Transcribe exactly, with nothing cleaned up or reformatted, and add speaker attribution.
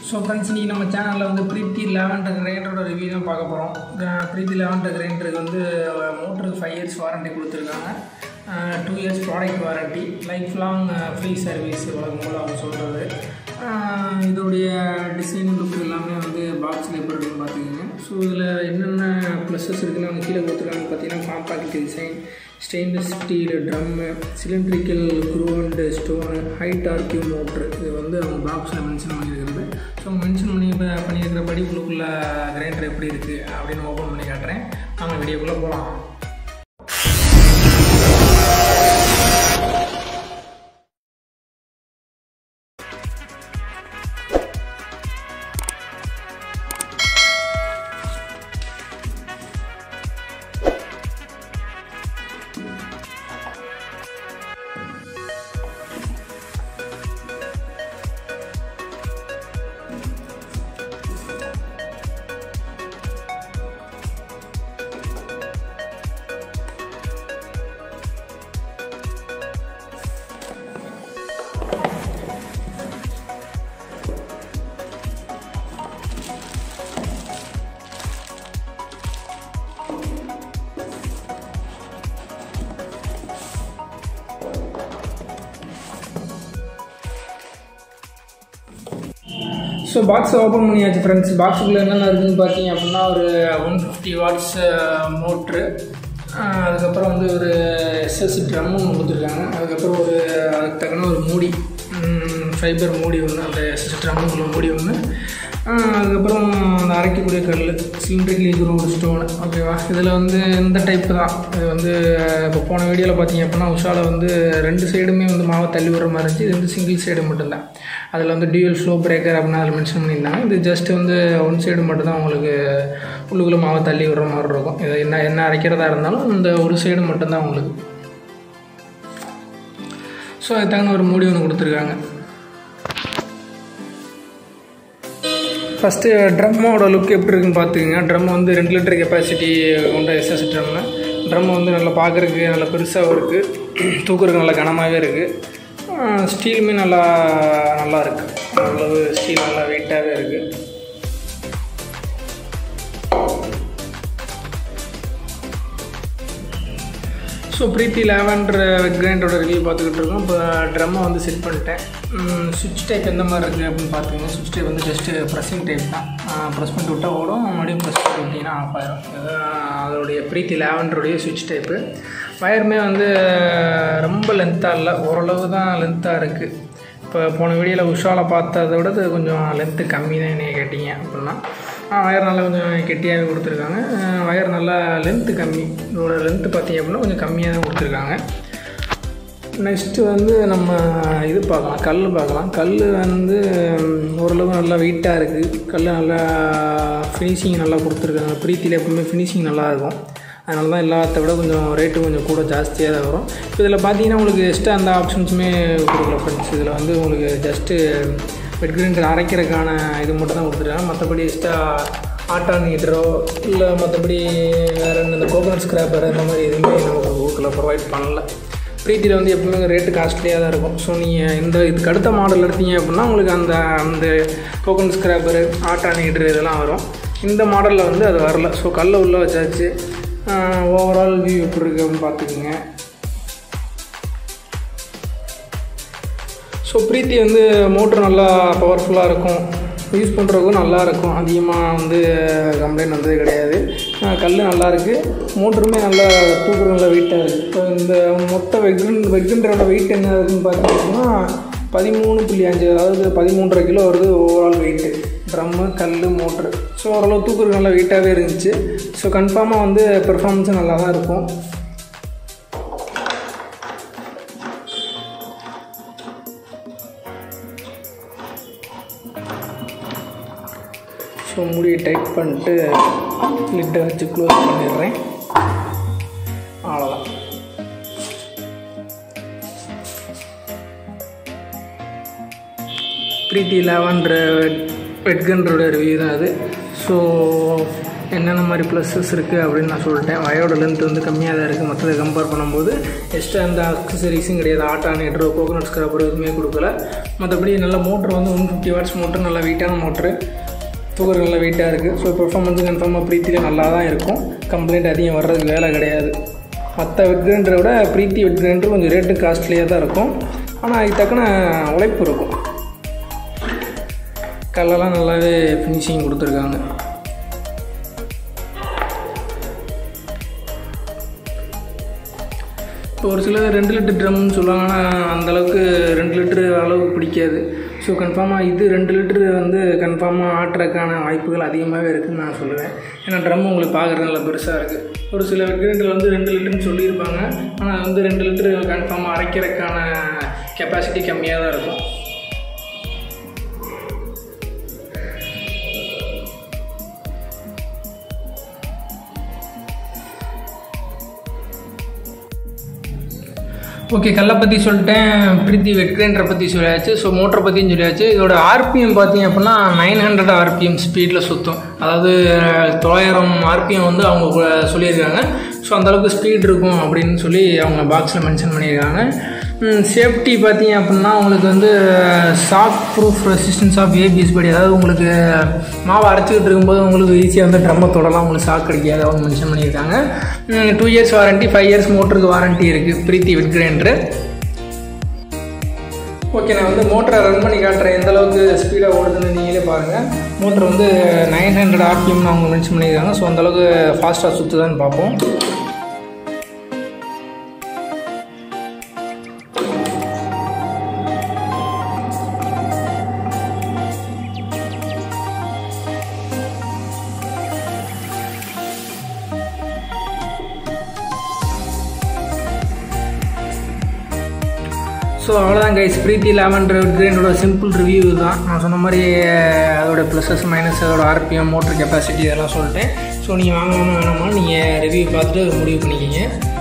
Speaker 1: So friends, இன்றைக்கி நம்ம சேனலில் வந்து பிரீத்தி லாவெண்டர் கிரைண்டரோட ரிவ்யூ தான் பார்க்க போகிறோம். பிரீத்தி லாவெண்டர் கிரைண்டருக்கு வந்து மோட்டருக்கு ஃபைவ் இயர்ஸ் வாரண்ட்டி கொடுத்துருக்காங்க. Two years product warranty, life long free service வழங்கும் போல் அவங்க சொல்கிறது. இதோடைய டிசைன் லுக் எல்லாமே வந்து பாக்ஸில் எப்படி இருக்குன்னு பார்த்துக்கோங்க. ஸோ இதில் என்னென்ன ப்ளஸஸ் இருக்குன்னு அவங்க கீழே கொடுத்துருக்காங்கன்னு பார்த்தீங்கன்னா, compact design, stainless steel drum, cylindrical crew and stone, high torque motor. இது வந்து அவங்க பாக்ஸில் மென்ஷன் பண்ணியிருக்கிறது. ஸோ மென்ஷன் பண்ணி பண்ணியிருக்கிறபடி உள்ளுக்குள்ள கிரைண்டர் எப்படி இருக்குது அப்படின்னு ஓப்பன் பண்ணி காட்டுறேன். நாங்கள் வீடியோக்குள்ளே போகலாம். ஸோ பாக்ஸை ஓப்பன் பண்ணியாச்சு ஃப்ரெண்ட்ஸ். பாக்ஸுக்குள்ளே என்னென்ன இருக்குதுன்னு பார்த்தீங்க அப்படின்னா, ஒரு ஒன் ஃபிஃப்டி வாட்ஸ் மோட்ரு, அதுக்கப்புறம் வந்து ஒரு எஸ்எஸ்சி ட்ரம்மு ஒன்று கொடுத்துருக்காங்க. அதுக்கப்புறம் ஒரு அதுக்கு தக்கன ஒரு மூடி, ஃபைபர் மூடி ஒன்று, அந்த எஸ்எஸ்சி ட்ரம்முக்குள்ள மூடி ஒன்று, அதுக்கப்புறம் அந்த அரைக்கக்கூடிய கல், சிலிண்ட்ரிக்கல் க்ரூ ஸ்டோனு. ஓகேவா, இதில் வந்து இந்த டைப்பு தான். இது வந்து இப்போ போன வீடியோவில் பார்த்தீங்க அப்படின்னா, உஷாவில் வந்து ரெண்டு சைடுமே வந்து மாவை தள்ளி விடுற மாதிரி இருந்துச்சு. இது வந்து சிங்கிள் சைடு மட்டும்தான். அதில் வந்து டியூவல் ஃப்ளோ பிரேக்கர் அப்படின்னு அதில் மென்ஷன் பண்ணியிருந்தாங்க. இது ஜஸ்ட் வந்து ஒன் சைடு மட்டும்தான் உங்களுக்கு உள்ளுக்குள்ளே மாவை தள்ளி விடுற மாதிரி இருக்கும். இது என்ன என்ன அரைக்கிறதா இருந்தாலும் இந்த ஒரு சைடு மட்டும்தான் உங்களுக்கு. ஸோ அதுக்கு தகுந்த ஒரு மூடி ஒன்று கொடுத்துருக்காங்க. ஃபஸ்ட்டு ட்ரம்மோட லுக் எப்படி இருக்குன்னு பார்த்துக்குங்க. ட்ரம் வந்து ரெண்டு லிட்டர் கெப்பாசிட்டி கொண்ட எஸ்எஸ் ட்ரம்மு. ட்ரம் வந்து நல்லா பார்க்குறதுக்கு நல்லா பெருசாகவும் இருக்குது, தூக்குறதுக்கு நல்லா கனமாகவே இருக்குது. ஸ்டீலுமே நல்லா நல்லா இருக்குது, அவ்வளவு ஸ்டீல் நல்லா வெயிட்டாகவே இருக்குது. ஸோ பிரீத்தி லாவெண்டர் கிரைண்டரோட ரிவ்யூ பார்த்துக்கிட்டு இருக்கோம். இப்போ ட்ரம்மை வந்து செட் பண்ணிட்டேன். சுவிட்ச் டைப் எந்த மாதிரி இருக்குது அப்படின்னு பார்த்துக்கோங்க. சுவிட்ச் டைப் வந்து ஜஸ்ட்டு ப்ரெஸ்ஸிங் டைப் தான். ப்ரெஸ் பண்ணிட்டு விட்டால் ஓடும், மறுபடியும் ப்ரெஸ் பண்ணி விட்டிங்கன்னா ஆஃப் ஆயிரும். இதுதான் அதோடைய பிரீத்தி லாவெண்டருடைய சுவிட்ச் டைப்பு. வயருமே வந்து ரொம்ப லென்த்தாக இல்லை, ஓரளவு தான் லென்த்தாக இருக்குது. இப்போ போன வீடியோவில் உஷாவில் பார்த்ததை விட இது கொஞ்சம் லென்த்து கம்மி தான் என்னைய கேட்டிங்க அப்படின்னா. வயர் நல்லா கொஞ்சம் கெட்டியாகவே கொடுத்துருக்காங்க. வயர் நல்லா லென்த்து கம்மி, இதோட லென்த்து பார்த்திங்க அப்படின்னா கொஞ்சம் கம்மியாக தான் கொடுத்துருக்காங்க. நெக்ஸ்ட்டு வந்து நம்ம இது பார்க்கலாம், கல் பார்க்கலாம். கல் வந்து ஓரளவு நல்லா வெயிட்டாக இருக்குது. கல் நல்லா ஃபினிஷிங் நல்லா கொடுத்துருக்காங்க. பிரீத்தியில் எப்பவுமே ஃபினிஷிங் நல்லாயிருக்கும். அதனால தான் எல்லாத்த விட கொஞ்சம் ரேட்டு கொஞ்சம் கூட ஜாஸ்தியாக தான் வரும். இப்போ இதில் பார்த்தீங்கன்னா உங்களுக்கு எக்ஸ்ட்ரா அந்த ஆப்ஷன்ஸுமே கொடுக்கல ஃப்ரெண்ட்ஸ். இதில் வந்து உங்களுக்கு ஜஸ்ட்டு வெட் கிரைண்டர் அரைக்கிறதுக்கான இது மட்டும் தான் கொடுத்துருக்காங்க. மற்றபடி எக்ஸ்ட்ரா ஆட்டா நீட்டரோ இல்லை மற்றபடி வேறு இந்த கோகோனட் ஸ்க்ராப்பர் இந்த மாதிரி எதுவுமே நமக்கு கொடுக்கல, ப்ரொவைட் பண்ணல. பிரீத்தியில் வந்து எப்பவுமே ரேட்டு காஸ்ட்லியாக தான் இருக்கும். ஸோ நீங்கள் இந்த இதுக்கு அடுத்த மாடல் எடுத்தீங்க அப்படின்னா உங்களுக்கு அந்த அந்த கோகோனட் ஸ்க்ராப்பரு, ஆட்டா நீட்டர் இதெல்லாம் வரும். இந்த மாடலில் வந்து அது வரல. ஸோ கல்லை உள்ளே வச்சாச்சு. ஓவரால் வியூ எப்படி இருக்குது அப்படின்னு பார்த்துக்குங்க. ஸோ பிரீத்தி வந்து மோட்ரு நல்லா பவர்ஃபுல்லாக இருக்கும், யூஸ் பண்ணுறதுக்கும் நல்லாயிருக்கும். அதிகமாக வந்து கம்ப்ளைண்ட் வந்தது கிடையாது. கல் நல்லாயிருக்கு, மோட்டருமே நல்லா தூக்குறது நல்லா வெயிட்டாக இருக்குது. இப்போ இந்த மொத்த வெக்ரன் வெக்ரண்டரோட வெயிட் என்ன இருக்குதுன்னு பார்த்தீங்கன்னா பதிமூணு புள்ளி அஞ்சு, அதாவது பதிமூன்றரை கிலோ வருது ஓவரால் வெயிட்டு. ட்ரம்மு, கல், மோட்ரு. ஸோ ஓரளவு தூக்குறது நல்லா வெயிட்டாகவே இருந்துச்சு. ஸோ கன்ஃபார்மாக வந்து பெர்ஃபார்மன்ஸும் நல்லா தான் இருக்கும். ஸோ மூடியை டைட் பண்ணிட்டு லிட்டை வச்சு க்ளோஸ் பண்ணிடுறேன். அவ்வளோதான். பிரீத்தி லாவெண்டர் வெட் கிரைண்டரோட ரிவ்யூ தான் அது. ஸோ என்னென்ன மாதிரி ப்ளஸஸ் இருக்குது அப்படின்னு நான் சொல்லிட்டேன். வயோட லென்த் வந்து கம்மியாக தான் இருக்குது மற்றதை கம்பேர் பண்ணும்போது. எக்ஸ்ட்ரா எந்த அக்சசரிஸும் கிடையாது. ஆட்டானேட்டரோ கோகோனட் ஸ்க்ரப்பரோ எதுவுமே கொடுக்கல. மற்றபடி நல்ல மோட்ரு வந்து ஒன் ஃபிஃப்டி வாட்ஸ் மோட்ரு, நல்லா வெயிட்டான மோட்ரு, தூக்குறது நல்லா வெயிட்டாக இருக்குது. ஸோ பெர்ஃபார்மன்ஸு கன்ஃபார்மாக ப்ரீத்தியில் நல்லா தான் இருக்கும். கம்ப்ளைண்ட் அதிகம் வர்றதுக்கு வேலை கிடையாது. மற்ற வெட் கிரைண்டரை விட ப்ரீத்தி வெட் கிரைண்டர் கொஞ்சம் ரேட்டு காஸ்ட்லியாக தான் இருக்கும். ஆனால் அது தக்கன உழைப்பு இருக்கும். கல்லெல்லாம் நல்லாவே ஃபினிஷிங் கொடுத்துருக்காங்க. இப்போ ஒரு சிலர் ரெண்டு லிட்டர் ட்ரம்னு சொல்லுவாங்க. ஆனால் அந்தளவுக்கு ரெண்டு லிட்டரு அளவுக்கு பிடிக்காது. ஸோ கன்ஃபார்மாக இது ரெண்டு லிட்டரு வந்து கன்ஃபார்மாக ஆட்டுறதுக்கான வாய்ப்புகள் அதிகமாகவே இருக்குதுன்னு நான் சொல்லுவேன். ஏன்னா ட்ரம் உங்களுக்கு பார்க்குறது நல்லா பெருசாக இருக்குது. ஒரு சில கிரைண்டரில் வந்து ரெண்டு லிட்டருன்னு சொல்லியிருப்பாங்க. ஆனால் அது வந்து ரெண்டு லிட்டரு கன்ஃபார்மாக அரைக்கிறதுக்கான கெப்பாசிட்டி கம்மியாக தான் இருக்கும். ஓகே, கல்லை பற்றி சொல்லிட்டேன், ப்ரீத்தி வெட் கிரைண்டரை பற்றி சொல்லியாச்சு. ஸோ மோட்டரை பற்றியும் சொல்லியாச்சு. இதோட ஆர்பிஎம் பார்த்தீங்க அப்படின்னா நைன் ஹண்ட்ரட் ஆர்பிஎம் ஸ்பீடில் சுற்றும். அதாவது தொள்ளாயிரம் ஆர்பிஎம் வந்து அவங்க சொல்லியிருக்காங்க. ஸோ அந்தளவுக்கு ஸ்பீட் இருக்கும் அப்படின்னு சொல்லி அவங்க பாக்ஸில் மென்ஷன் பண்ணியிருக்காங்க. சேஃப்டி பார்த்தீங்க அப்படின்னா உங்களுக்கு வந்து shock proof resistance of ABS படி, அதாவது உங்களுக்கு மாவை அரைச்சிக்கிட்டு இருக்கும்போது உங்களுக்கு ஈஸியாக வந்து ட்ரம்மை தொடலாம், உங்களுக்கு ஷாக் கிடைக்காது அவங்க மென்ஷன் பண்ணியிருக்காங்க. Two years warranty, five years மோட்டருக்கு வாரண்ட்டி இருக்குது ப்ரீத்தி வெட் கிரைண்டரு. ஓகே, நான் வந்து மோட்டரை ரன் பண்ணி காட்டுறேன் எந்தளவுக்கு ஸ்பீடாக ஓடுதுன்னு நீங்களே பாருங்கள். மோட்டர் வந்து நைன் ஹண்ட்ரட் ஆர்பிஎம்னு அவங்க மென்ஷன் பண்ணியிருக்காங்க. ஸோ அந்தளவுக்கு ஃபாஸ்ட்டாக சுற்றுதான்னு பார்ப்போம். ஸோ அவ்வளோதான் கைஸ், ப்ரீத்தி லாவெண்டர் வெட் கிரைண்டரோட சிம்பிள் ரிவ்யூ தான். நான் சொன்ன மாதிரி அதோட ப்ளஸஸ் மைனஸ், அதோட ஆர்பிஎம், மோட்டர் கெப்பாசிட்டி இதெல்லாம் சொல்லிட்டேன். ஸோ நீங்கள் வாங்கலாமா வேணாமா நீங்கள் ரிவ்யூ பார்த்துட்டு முடிவு பண்ணிக்கிங்க.